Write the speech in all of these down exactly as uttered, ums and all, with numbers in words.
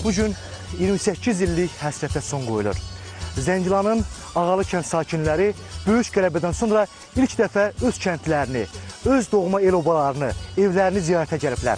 Bugün iyirmi səkkiz illik həsrətə son qoyulur. Zəngilanın Ağalı kənd sakinləri böyük qələbədən sonra ilk dəfə öz kəndlərini, öz doğma el obalarını, evlərini ziyarətə gəliblər.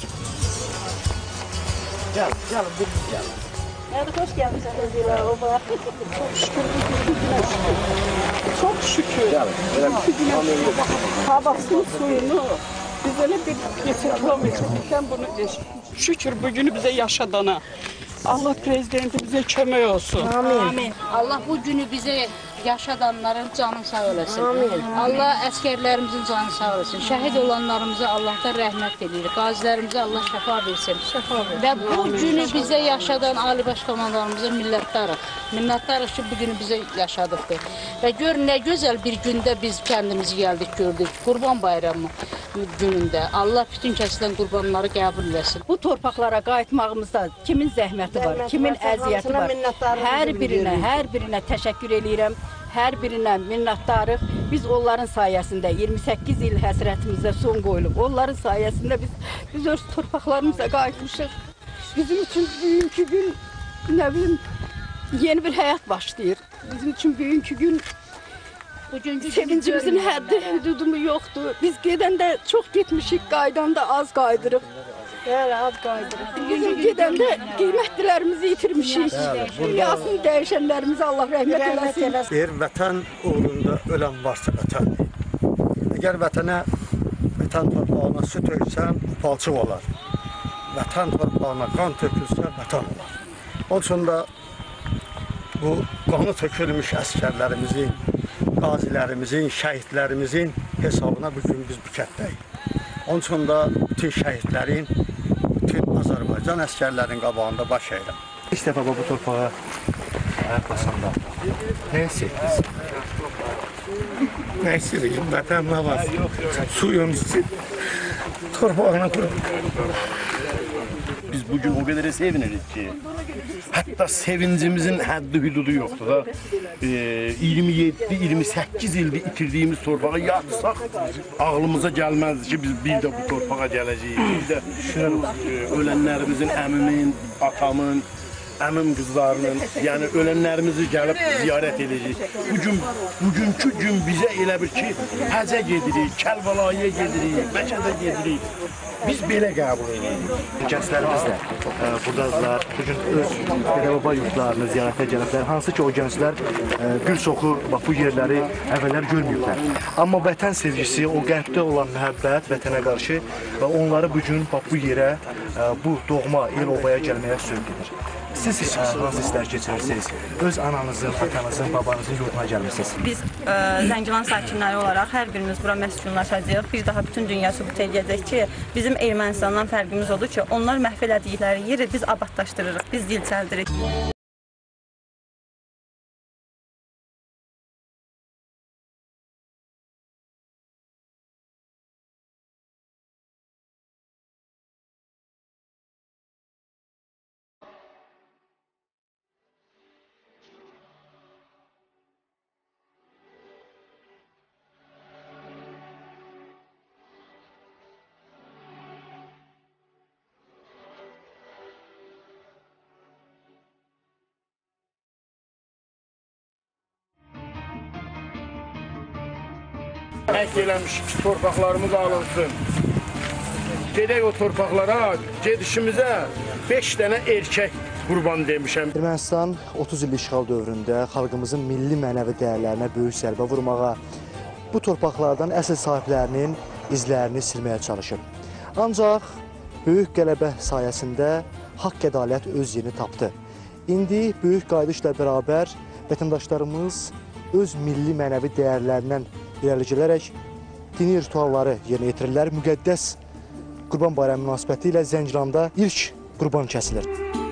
Gəlin, gəlin, birimiz gəlin. Yəni, xoş gəlmişsiniz elə oba. Çox şükür, günə şükür. Çox şükür. Gəlin, havasını, suyunu, biz elə bir neçə kilometrlikdən bunu eşitdik. Şükür bu günü bizə yaşadana. Allah prezidentimizə kömək olsun. Amin. Amin. Allah bu günü bizə yaşadanların canı sağ eləsin. Amin. Allah əskərlərimizin canı sağ eləsin. Şəhid olanlarımıza Allahdan rəhmət edir. Qazilərimizə Allah şəfa versin. Şəfa versin. Və bu Amin. Günü bizə yaşadan Ali Baş Komandanımıza minnətdarıq. Minnətdarıq ki, bu günü bizə yaşadıqdır. Və gör, nə gözəl bir gündə biz kəndimizi gəldik, gördük. Qurban bayramı günündə. Allah bütün kəsilən qurbanları qəbul eləsin. Bu torpaqlara qayıtmağımızda kimin zəhməti var, kimin əziyyəti var. Hər birinə, hər birinə təşəkkür eləyirəm. Hər birinə minnətdarıq. Biz onların sayəsində iyirmi səkkiz il həsrətimizə son qoyulub. Onların sayəsində biz, biz öz torpaqlarımıza qayıtmışıq. Bizim üçün bugünkü gün, nə bilim, yeni bir həyat başlayır. Bizim üçün bugünkü gün sevincimizin həddi, hüdudumu yoxdur. Biz gedəndə çox getmişik, qaydanda az qaydırıq. Bəli, az qaydırıq. Bizim gedəndə qiymətlilərimizi itirmişik. Dünyasını dəyişənlərimizi Allah rəhmət eləsin. Eğer vətən uğrunda ölən varsa vətən. Əgər vətənə, vətən torpağına su töksən, palçıq olar. Vətən torpağına qan tökülsə, vətən olar. Onun üçün da bu qanı tökülmüş əskərlərimizin, qazilərimizin, şəhidlərimizin hesabına bugün biz bu kətdəyik. Onun üçün də bütün şəhidlərin, bütün Azərbaycan əskərlərin qabağında baş əyirəm. İlk dəfə bu torpağa ayaq basanda nə hiss etdiniz? Nə hiss edeyim? Vətən nə var? Suyum için torpağına qurub. Biz bugün o kadar sevinirik ki, hatta sevincimizin haddi hüdudu yoktu da. E, iyirmi yeddi iyirmi səkkiz ildir itirdiğimiz torpağa yatsaq, ağlımıza gelmezdi ki biz bir de bu torpağa geleceğiz. Bir de e, ölenlerimizin, əmimin, atamın, əmim qızlarının, yani ölenlerimizi gelip ziyaret edeceğiz. Bugün, bugünkü gün bize elə bir ki, Həcə gedirik, Kəlbalaya gedirik, Məkədə gedirik. Biz belə qəbul edirik. Gənclərimiz də e, buradadılar. Bugün öz dədə-baba yurtlarını ziyarətə gəliblər. Hansı ki o gənclər e, bir çoxu bu yerləri əvvəllər görməyiblər. Amma vətən sevgisi, o qənddə olan məhəbbət vətənə qarşı və onları bugün bu yerə, e, bu doğma el obaya gəlməyə sövq edir. Siz e, hansı hisslər keçirirsiniz? Öz ananızın, atanızın, babanızın yurduna gəlmişsiniz. Biz e, Zəngilan sakinləri olaraq hər birimiz bura məskunlaşacağıq. Bir daha bütün dünya sübut edəcək ki, bizim Ermənistandan fərqimiz odur ki, onlar məhv elədikləri yeri biz abadlaşdırırıq, biz dilçəldirik. Hək eləmiş ki, torpaqlarımız alınsın. Gedək o torpaqlara, gedişimizə beş dənə erkək qurban demişəm. Ermənistan otuz illik işğal dövründə xalqımızın milli mənəvi dəyərlərinə böyük zərbə vurmağa, bu torpaqlardan əsl sahiblərinin izlərini silməyə çalışıb. Ancaq böyük qələbə sayəsində haqq ədalət öz yerini tapdı. İndi böyük qayıdışla bərabər vətəndaşlarımız öz milli mənəvi dəyərlərindən irəli gələrək dini ritualları yerinə yetirirlər. Müqəddəs Qurban Bayramı münasibəti ilə Zəngilanda ilk qurban kəsilir.